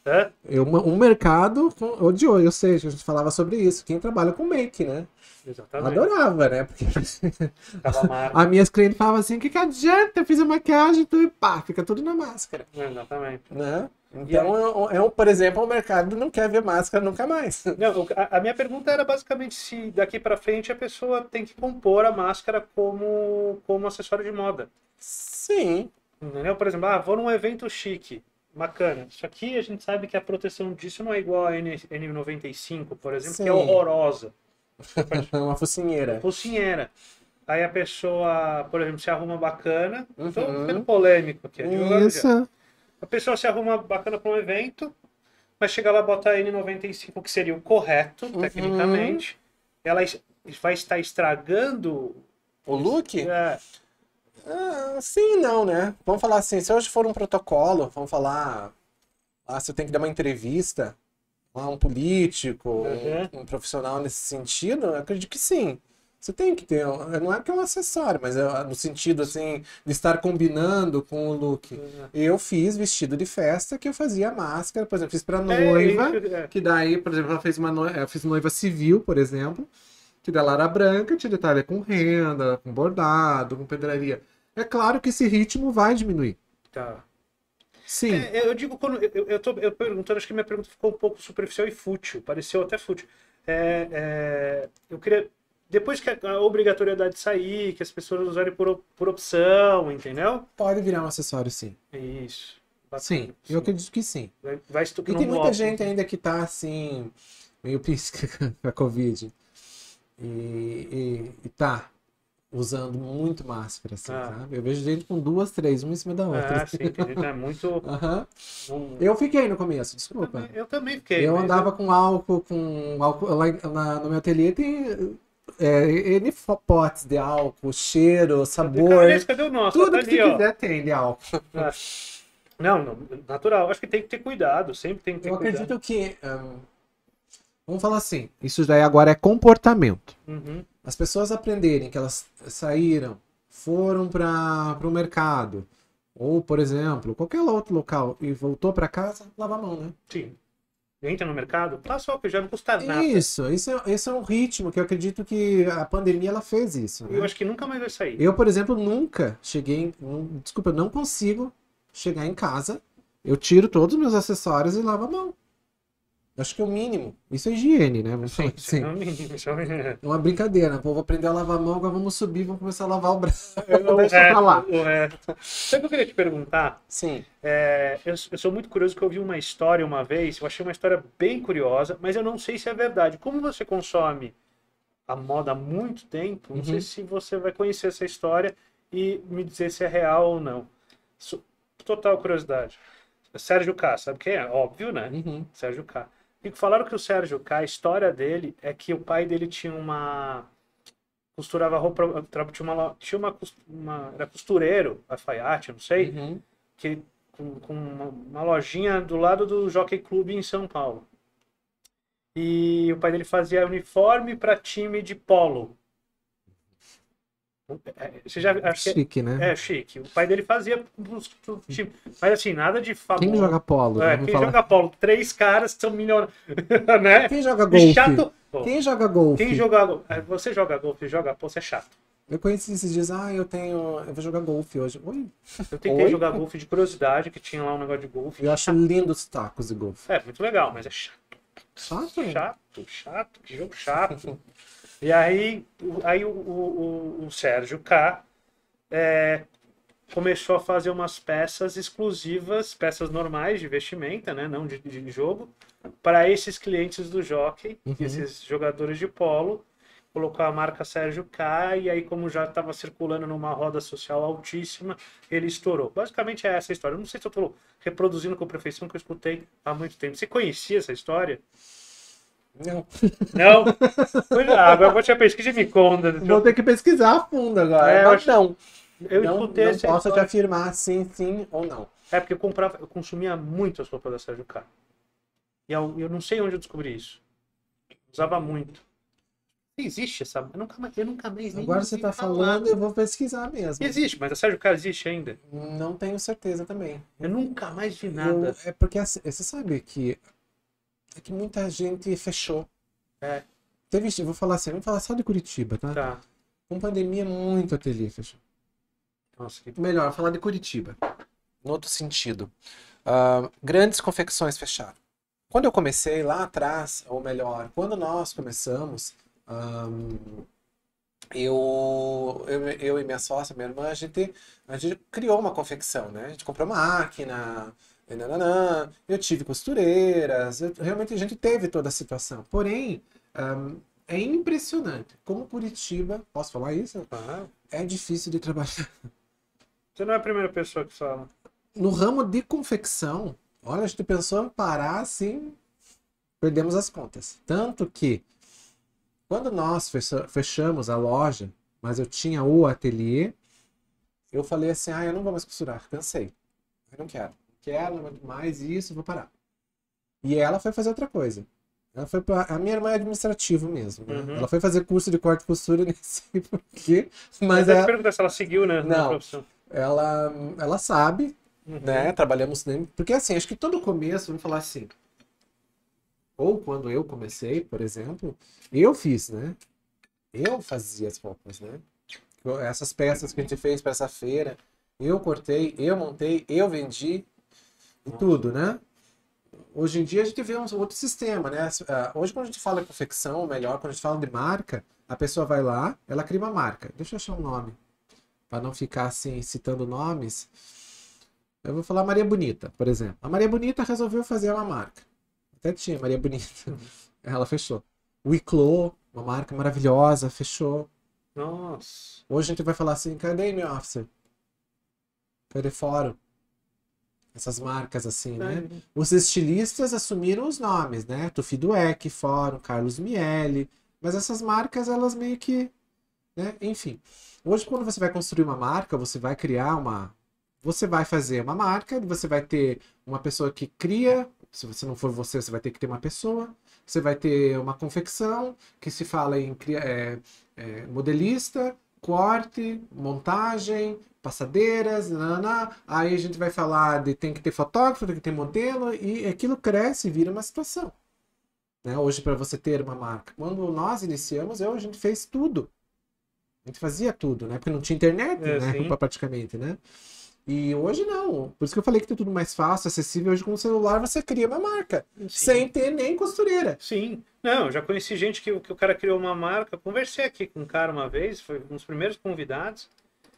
Hã? Um mercado odiou, eu sei, a gente falava sobre isso. Quem trabalha com make, né? Exatamente. Adorava, né? Porque Tava marca. as minhas clientes falavam assim, o que adianta? Eu fiz a maquiagem e pá, fica tudo na máscara. Exatamente. Né? Então, por exemplo, o mercado não quer ver máscara nunca mais. Não, a minha pergunta era basicamente se daqui pra frente a pessoa tem que compor a máscara como acessório de moda. Sim. Entendeu? Por exemplo, vou num evento chique, bacana. Só que a gente sabe que a proteção disso não é igual a N95, por exemplo, que é Sim. horrorosa. Uma focinheira. Focinheira. Aí a pessoa, por exemplo, se arruma bacana. Tô ficando polêmico aqui. Isso. A pessoa se arruma bacana para um evento, mas chega lá e bota a N95, que seria o correto, tecnicamente. Ela vai estar estragando o look? É. Sim e não, né? Vamos falar assim, se hoje for um protocolo, vamos falar, você tem que dar uma entrevista a um político, um profissional nesse sentido, eu acredito que sim. Você tem que ter, não é que é um acessório, mas no sentido assim, de estar combinando com o look. Eu fiz vestido de festa que eu fazia máscara, por exemplo, fiz pra noiva, que daí, por exemplo, eu fiz noiva civil, por exemplo, que dela era branca, tinha detalhe com renda, com bordado, com pedraria. É claro que esse ritmo vai diminuir. Tá. Sim. Eu digo quando. Eu tô perguntando, acho que minha pergunta ficou um pouco superficial e fútil. Pareceu até fútil. Eu queria. Depois que a obrigatoriedade sair, que as pessoas usarem por opção, entendeu? Pode virar um acessório, sim. Isso. Bacana. Sim, eu acredito que sim. E tem muita gente ainda que tá assim, meio pisca com a Covid. E tá usando muito máscara, assim, sabe? Eu vejo gente com 2, 3, uma em cima da outra. Sim, entendi. É muito... Eu fiquei no começo, desculpa. Eu também fiquei. Eu andava com álcool, lá no meu ateliê tem N potes de álcool, cheiro, sabor. Cadê o nosso? Tudo Tá que ali, você quiser tem de álcool. Não, natural. Acho que tem que ter cuidado, sempre tem que ter cuidado. Eu acredito que... vamos falar assim, isso daí agora é comportamento. As pessoas aprenderem que elas saíram, foram para o mercado, ou, por exemplo, qualquer outro local, e voltou para casa, lava a mão, né? Sim. Entra no mercado, passa álcool, já não custa nada. Isso é um ritmo que eu acredito que a pandemia ela fez isso. Né? Eu acho que nunca mais vai sair. Eu, por exemplo, nunca cheguei... Desculpa, eu não consigo chegar em casa, eu tiro todos os meus acessórios e lavo a mão. Acho que é o mínimo. Isso é higiene, né? Vamos falar assim. É o mínimo. É uma brincadeira. Vou aprender a lavar a mão, agora vamos subir, vamos começar a lavar o braço. Deixa pra lá. Sabe o que eu queria te perguntar? Sim. Eu sou muito curioso que eu ouvi uma história uma vez, eu achei uma história bem curiosa, mas eu não sei se é verdade. Como você consome a moda há muito tempo, não sei se você vai conhecer essa história e me dizer se é real ou não. Total curiosidade. Sérgio K, sabe quem é? Óbvio, né? Sérgio K. E falaram que o Sérgio K, a história dele é que o pai dele tinha costurava roupa, era costureiro, alfaiate, não sei, que com uma lojinha do lado do Jockey Club em São Paulo. E o pai dele fazia uniforme para time de polo. Você já, chique, né? É chique. O pai dele fazia mas assim, nada de famoso. Quem joga polo? Quem joga polo? 3 caras que são milionários. Né? Quem joga golfe? Chato. Quem joga golfe? Você joga golfe, joga polo, você é chato. Eu conheci esses dias, eu vou jogar golfe hoje. Oi? Eu tentei jogar golfe de curiosidade, que tinha lá um negócio de golfe. Eu acho lindo os tacos de golfe. Muito legal, mas é chato. Chato? Chato, que jogo chato. E aí o Sérgio K começou a fazer umas peças exclusivas, peças normais de vestimenta, né, não de jogo, para esses clientes do Jockey, esses jogadores de polo. Colocou a marca Sérgio K, e aí, como já estava circulando numa roda social altíssima, ele estourou. Basicamente é essa a história. Eu não sei se eu estou reproduzindo com perfeição, que eu escutei há muito tempo. Você conhecia essa história? Não. Não? Agora vou te pesquisa e me conta. Vou ter que pesquisar a fundo agora. Mas não. Eu escutei não posso te afirmar sim ou não. Porque eu consumia muito as roupas da Sérgio K. E eu não sei onde eu descobri isso. Usava muito. Existe essa. Eu nunca mais nem Agora você ouvi tá falar. falando, eu vou pesquisar mesmo. Existe, mas a Sérgio Cara existe ainda. Não tenho certeza também. Eu nunca mais vi nada. É porque assim, você sabe que muita gente fechou. É, Eu vou falar assim, vamos falar só de Curitiba, tá? tá. Com pandemia, muito ateliê fechou. Nossa, que. Melhor, falar de Curitiba. No outro sentido. Grandes confecções fecharam. Quando eu comecei lá atrás, ou melhor, quando nós começamos, eu e minha sócia, minha irmã, a gente criou uma confecção, né? A gente comprou máquina, e nananã, eu tive costureiras, realmente a gente teve toda a situação. Porém, é impressionante como Curitiba, posso falar isso? Ah, É difícil de trabalhar. você não é a primeira pessoa que fala. No ramo de confecção, olha, a gente pensou em parar assim, perdemos as contas. Tanto que, quando nós fechamos a loja, mas eu tinha o ateliê, eu falei assim, eu não vou mais costurar, cansei. Eu não quero, não aguento mais isso, vou parar. E ela foi fazer outra coisa. A minha irmã é administrativo mesmo, né? Uhum. Ela foi fazer curso de corte e costura, nem sei por quê, Mas mas eu te perguntar se ela seguiu, né, na não, profissão. ela sabe, Uhum. né? Trabalhamos porque assim, acho que todo começo, vamos falar assim, ou quando eu comecei, por exemplo, eu fiz, né? Eu fazia as roupas, né? Essas peças que a gente fez para essa feira, eu cortei, eu montei, eu vendi e tudo, né? Hoje em dia a gente vê um outro sistema, né? Hoje quando a gente fala em confecção, ou melhor, quando a gente fala de marca, a pessoa vai lá, ela cria uma marca. Deixa eu achar um nome, para não ficar assim citando nomes. Eu vou falar Maria Bonita, por exemplo. A Maria Bonita resolveu fazer uma marca. Até tinha Maria Bonita. Ela fechou. O Iclô, uma marca maravilhosa, fechou. Nossa. Hoje a gente vai falar assim, cadê meu officer? Cadê fórum? Essas marcas assim, né? Os estilistas assumiram os nomes, né? Tufi Dueck, Fórum, Carlos Miele. Mas essas marcas, elas meio que, né? Enfim. Hoje, quando você vai construir uma marca, você vai criar você vai fazer uma marca, você vai ter uma pessoa que cria, se você não for você vai ter que ter uma pessoa, você vai ter uma confecção, que se fala em modelista, corte, montagem, passadeiras, aí a gente vai falar de tem que ter fotógrafo, tem que ter modelo, e aquilo cresce e vira uma situação. Né? Hoje, para você ter uma marca. Quando nós iniciamos, a gente fez tudo. A gente fazia tudo, né? Porque não tinha internet, né? Praticamente, né? E hoje não. Por isso que eu falei que tá tudo mais fácil, acessível. Hoje com o celular você cria uma marca. Sim. Sem ter nem costureira. Sim. Não, já conheci gente que o cara criou uma marca. Conversei aqui com um cara uma vez, foi um dos primeiros convidados.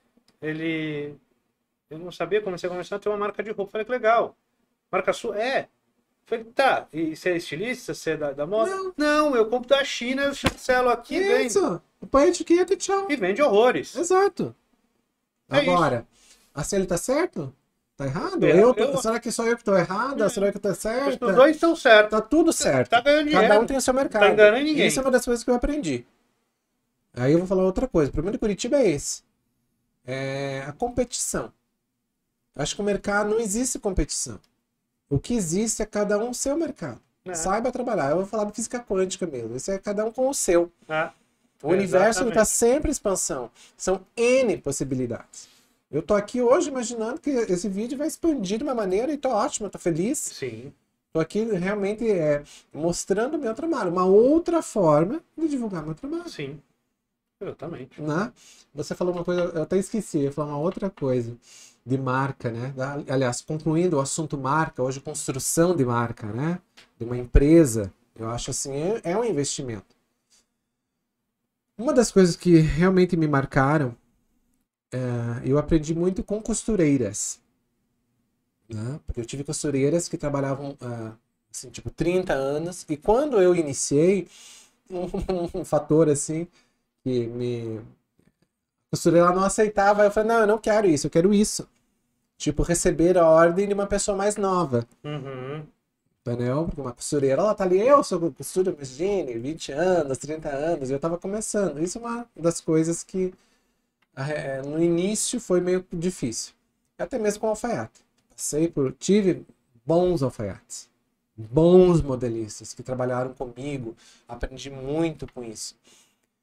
Eu não sabia, comecei a conversar, tem uma marca de roupa. Falei que legal. Marca sua? É. Falei, tá. E você é estilista? Você é da moda? Não, eu compro da China, eu chancelo aqui e vendo. Isso. Põe a etiqueta e tchau. E vende horrores. Exato. Agora, assim ele tá certo? Tá errado? Será que sou eu que tô errada? Será que eu tô certa? Os dois estão certos. Tá tudo certo. Tá ganhando dinheiro. Cada um tem o seu mercado. Tá enganando ninguém. Isso é uma das coisas que eu aprendi. Aí eu vou falar outra coisa. O problema de Curitiba é esse. É a competição. Eu acho que o mercado não existe competição. O que existe é cada um seu mercado. Saiba trabalhar. Eu vou falar de física quântica mesmo. Isso é cada um com o seu. O universo está sempre em expansão. São N possibilidades. Eu tô aqui hoje imaginando que esse vídeo vai expandir de uma maneira e tô ótimo, tô feliz. Sim. Tô aqui realmente mostrando o meu trabalho. Uma outra forma de divulgar meu trabalho. Sim. Exatamente. Né? Você falou uma coisa, eu até esqueci, eu ia falar uma outra coisa de marca, né? Aliás, concluindo o assunto marca, hoje construção de marca, né? De uma empresa, eu acho assim, é um investimento. Uma das coisas que realmente me marcaram, eu aprendi muito com costureiras. Né? Porque eu tive costureiras que trabalhavam, assim, tipo, 30 anos. E quando eu iniciei, um fator, assim, que a costureira não aceitava. Eu falei, não, eu não quero isso, eu quero isso. Tipo, receber a ordem de uma pessoa mais nova. Uhum. Entendeu? Porque uma costureira, ela tá ali, eu sou costura, imagine, 20 anos, 30 anos, eu tava começando. Isso é uma das coisas que no início foi meio difícil. Até mesmo com alfaiate. Tive bons alfaiates. Bons modelistas que trabalharam comigo. Aprendi muito com isso.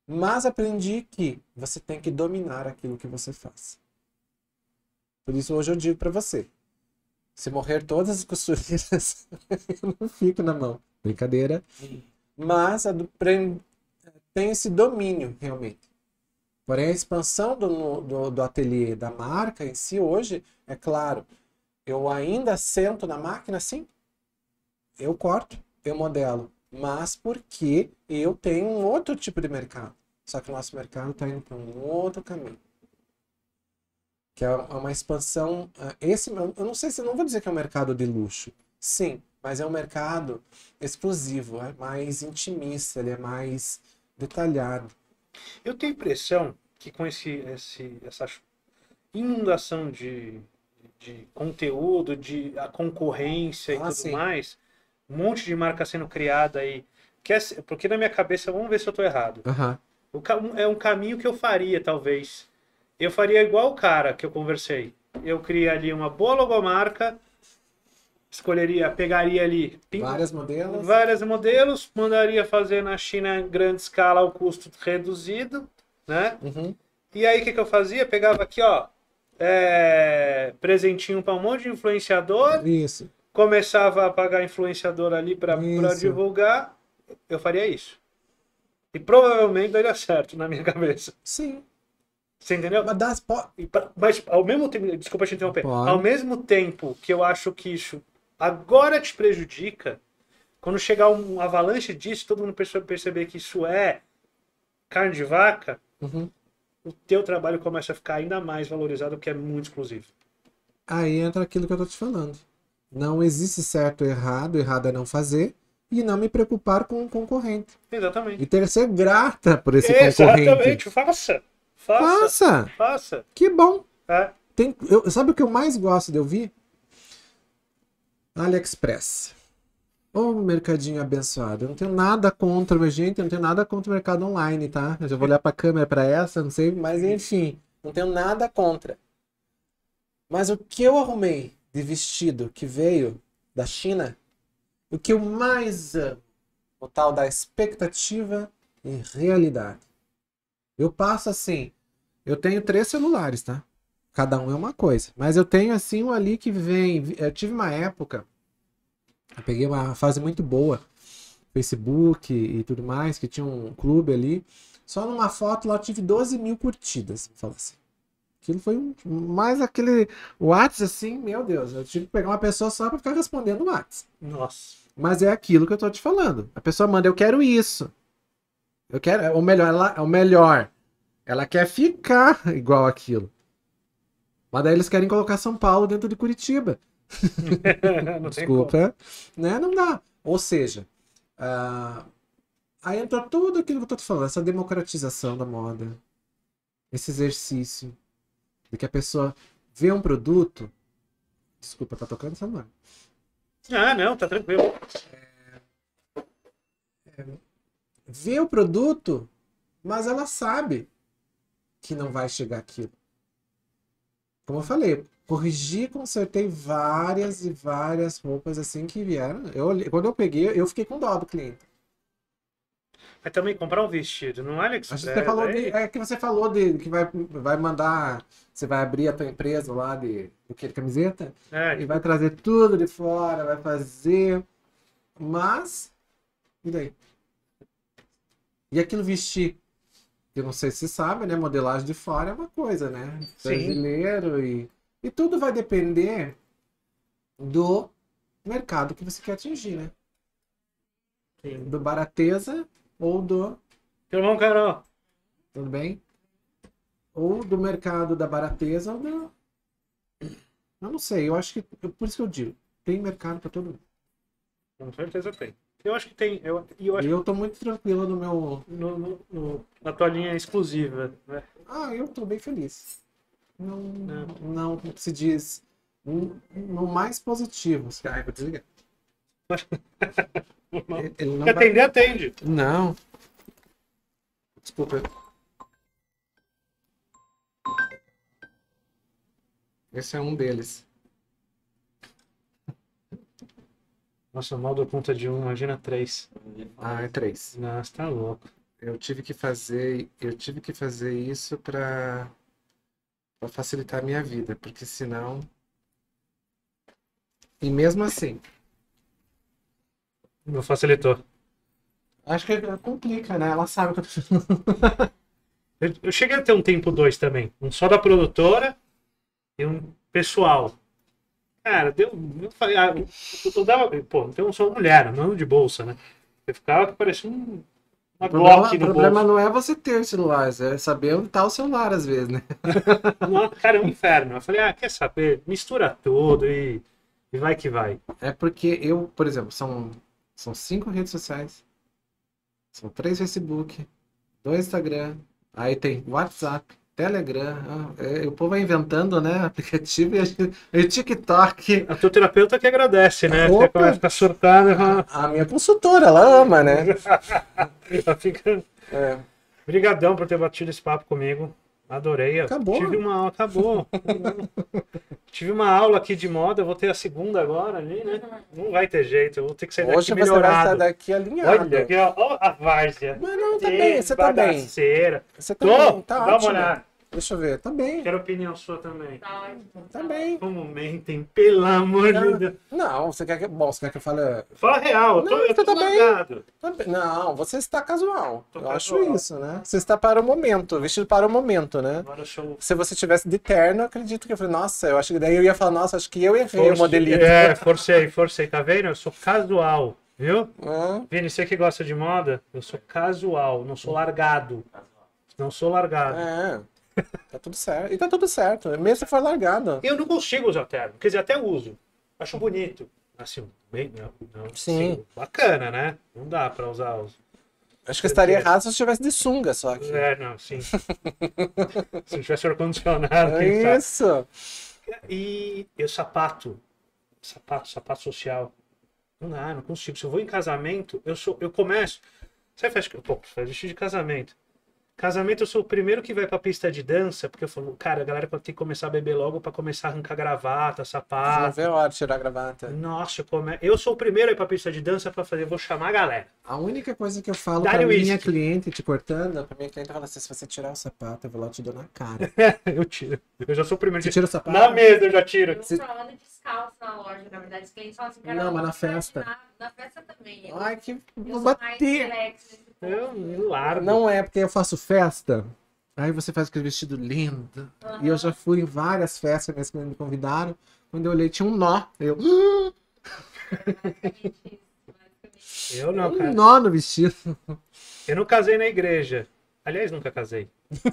Mas aprendi que você tem que dominar aquilo que você faz. Por isso hoje eu digo para você, se morrer todas as costureiras, eu não fico na mão. Brincadeira. Mas tem esse domínio, realmente. Porém, a expansão do ateliê, da marca em si hoje, é claro, eu ainda sento na máquina, sim, eu corto, eu modelo, mas porque eu tenho um outro tipo de mercado. Só que o nosso mercado está indo para um outro caminho. Que é uma expansão. Eu não sei se eu não vou dizer que é um mercado de luxo. Sim, mas é um mercado exclusivo, é mais intimista, ele é mais detalhado. Eu tenho a impressão que com essa inundação de conteúdo, de a concorrência e tudo Sim. mais, um monte de marca sendo criada aí. Porque na minha cabeça, vamos ver se eu estou errado. Aham. É um caminho que eu faria, talvez. Eu faria igual o cara que eu conversei. Eu criaria uma boa logomarca, pegaria ali vários modelos, mandaria fazer na China em grande escala ao custo reduzido, né? Uhum. E aí o que eu fazia? Pegava aqui, ó, presentinho para um monte de influenciador, Isso. começava a pagar influenciador ali para Isso. divulgar. Eu faria isso. E provavelmente daria certo na minha cabeça. Sim. Você entendeu? Mas ao mesmo tempo, desculpa te interromper, ao Pode. mesmo tempo que eu acho que isso agora te prejudica, quando chegar um avalanche disso, todo mundo perceber que isso é carne de vaca, Uhum. o teu trabalho começa a ficar ainda mais valorizado, porque é muito exclusivo. Aí entra aquilo que eu tô te falando. Não existe certo ou errado, errado é não fazer, e não me preocupar com o concorrente. Exatamente. E ter que ser grata por esse concorrente. Exatamente, faça. Faça! Faça. Que bom! É. Sabe o que eu mais gosto de ouvir? AliExpress. Ô, mercadinho abençoado. Eu não tenho nada contra, minha gente, eu não tenho nada contra o mercado online, tá? Eu já vou olhar pra câmera pra essa, não sei, mas enfim, não tenho nada contra. Mas o que eu arrumei de vestido que veio da China, o que eu mais amo, o tal da expectativa e realidade. Eu passo assim, eu tenho 3 celulares, tá? Cada um é uma coisa. Mas eu tenho assim um ali que vem. Eu tive uma época, eu peguei uma fase muito boa, Facebook e tudo mais, que tinha um clube ali. Só numa foto lá eu tive 12 mil curtidas. Fala assim. Aquilo foi mais aquele WhatsApp assim, meu Deus. Eu tive que pegar uma pessoa só pra ficar respondendo o WhatsApp. Nossa. Mas é aquilo que eu tô te falando. A pessoa manda, eu quero isso. Eu quero, ou melhor, é o melhor. Ela quer ficar igual aquilo. Mas daí eles querem colocar São Paulo dentro de Curitiba. Não tem como. Desculpa, né? Não dá. Ou seja, aí entra tudo aquilo que eu tô te falando, essa democratização da moda, esse exercício de que a pessoa vê um produto. Desculpa, tá tocando celular. Ah, não, tá tranquilo. Vê o produto, mas ela sabe que não vai chegar aquilo. Como eu falei, corrigi, consertei várias e várias roupas assim que vieram. Quando eu peguei, eu fiquei com dó do cliente. Mas também comprar um vestido no Acho que AliExpress você falou aí. é que você falou de que vai mandar, você vai abrir a tua empresa lá do que de camiseta e vai trazer tudo de fora, vai fazer, mas e daí? E aquilo vestir, eu não sei se você sabe, né? Modelagem de fora é uma coisa, né? Brasileiro e tudo vai depender do mercado que você quer atingir, né? Sim. Do barateza ou do. Teu irmão, Carol. Tudo bem? Ou do mercado da barateza ou do. Eu não sei, eu acho que. Por isso que eu digo, tem mercado para todo mundo. Com certeza tem. Eu acho que tem. Eu tô muito tranquilo no meu. Na tua linha exclusiva, né? Eu tô bem feliz. Não se diz. No mais positivo. Ai, vou desligar. Ele não Atender, vai... atende. Não. Desculpa. Esse é um deles. Nossa, mal dou conta de um, imagina 3. É 3. Nossa, tá louco. eu tive que fazer isso para facilitar a minha vida, porque senão. E mesmo assim, Não facilitou. acho que complica, né? Ela sabe que eu tô... Eu cheguei a ter um tempo dois também. Um só da produtora e um pessoal. Cara, eu falei, eu dava, pô, então eu sou mulher, não de bolsa, né? Eu ficava que parecia uma Glock O no problema bolso. não é você ter celulares, é saber onde tá o celular às vezes, né? Cara, é um inferno. Eu falei, quer saber? Mistura tudo e vai que vai. É porque eu, por exemplo, são 5 redes sociais, são 3 Facebook, 2 Instagram, aí tem WhatsApp, Telegram, o povo vai inventando, né? Aplicativo e TikTok. A tua terapeuta que agradece, né? Você Opa! começa a ficar surtada. A minha consultora, ela ama, né? Ela fica... É. Obrigadão por ter batido esse papo comigo. Adorei. Acabou. Acabou. Tive uma aula aqui de moda, eu vou ter a segunda agora ali, né? Não vai ter jeito, eu vou ter que sair Hoje daqui você vai melhorado. sair daqui alinhado. Olha aqui, ó a várzea. Mas não, tá bem, você tá bem. Bagaceira. Você tá Tô, bem, tá dá uma ótimo. olhada. Deixa eu ver, tá bem. Quero opinião sua também. Tá bem. Como mentem, pelo amor de Deus. Não, você quer que. Bom, você quer que eu fale. Fala real, Não, eu tô tá bem. largado. Tá bem. Não, você está casual. Tô Eu casual. acho isso, né? Você está para o momento, vestido para o momento, né? Agora eu sou... Se você tivesse de terno, eu acredito que eu falei, nossa, eu acho que daí eu ia falar, nossa, acho que eu errei o modelito. Forcei, tá vendo? Eu sou casual, viu? Ah, Vini, você que gosta de moda, eu sou casual, não sou largado. Não sou largado. é. Tá tudo certo. E tá tudo certo. Mesmo se for largado. Eu não consigo usar terno, quer dizer, até uso. Acho bonito. Assim, bem, Sim. assim, bacana, né? Não dá pra usar os... Acho que eu estaria errado se eu estivesse de sunga só aqui. Não, sim. Se tivesse ar-condicionado, quem sabe? Isso. E eu sapato social. Não dá, não consigo. Se eu vou em casamento, eu começo. Você faz vestir de casamento. Casamento, eu sou o primeiro que vai pra pista de dança, porque eu falo, cara, a galera tem que começar a beber logo pra começar a arrancar gravata, Não sapato. vê a hora de tirar a gravata. Nossa, eu sou o primeiro a ir pra pista de dança pra fazer, eu vou chamar a galera. A única coisa que eu falo Dá-lhe pra minha uísque. cliente, te cortando, pra minha cliente, fala assim, se você tirar o sapato, eu vou lá e te dou na cara. Eu tiro. Eu já sou o primeiro. Você tira o sapato? Na mesa eu já tiro. Eu só ando descalço na loja, na verdade. Os clientes falam assim, cara, Não, mas na não vai festa. nada. Na festa também. Ai, que Eu vou sou mais bater. relax nesse ponto. Eu me largo. Não é porque eu faço festa, aí você faz aquele vestido lindo. E eu já fui em várias festas mesmo que me convidaram. Quando eu olhei, tinha um nó. Eu, Basicamente isso. Basicamente. Eu não, um cara. nó no vestido. Eu não casei na igreja. Aliás, nunca casei.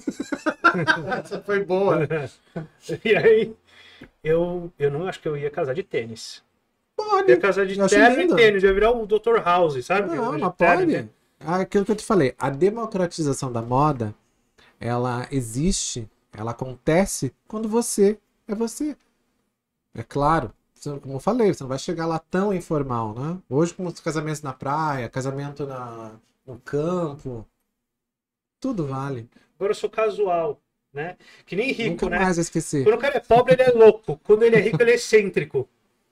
Essa foi boa. E aí, eu não acho que eu ia casar de tênis. Pode. Eu ia casar de Eu acho terno e lindo. tênis. Eu ia virar o Dr. House, sabe? Não, De mas terno e pode. tênis. Aquilo que eu te falei, a democratização da moda, ela existe, ela acontece quando você é você. É claro, como eu falei, você não vai chegar lá tão informal, né? Hoje, com os casamentos na praia, casamento no campo, tudo vale. Agora eu sou casual, né? Que nem rico, Nunca né? mais esquecer. Quando o cara é pobre, ele é louco. Quando ele é rico, ele é excêntrico.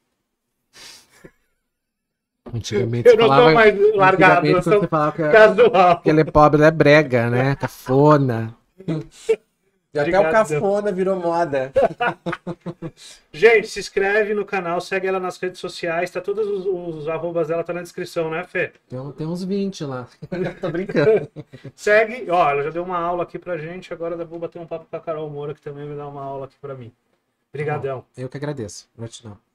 Antigamente Eu não tô mais largado, eu antigamente, quando sou você falava casual. que ele é pobre, é brega, né? Cafona. E até o Obrigado. cafona virou moda. Gente, se inscreve no canal, segue ela nas redes sociais, tá todos os arrobas dela, tá na descrição, né, Fê? Tem uns 20 lá. Tô brincando. Segue, ó, ela já deu uma aula aqui pra gente, agora eu vou bater um papo com a Carol Moura, que também vai dar uma aula aqui pra mim. Obrigadão. Eu que agradeço. Gratidão.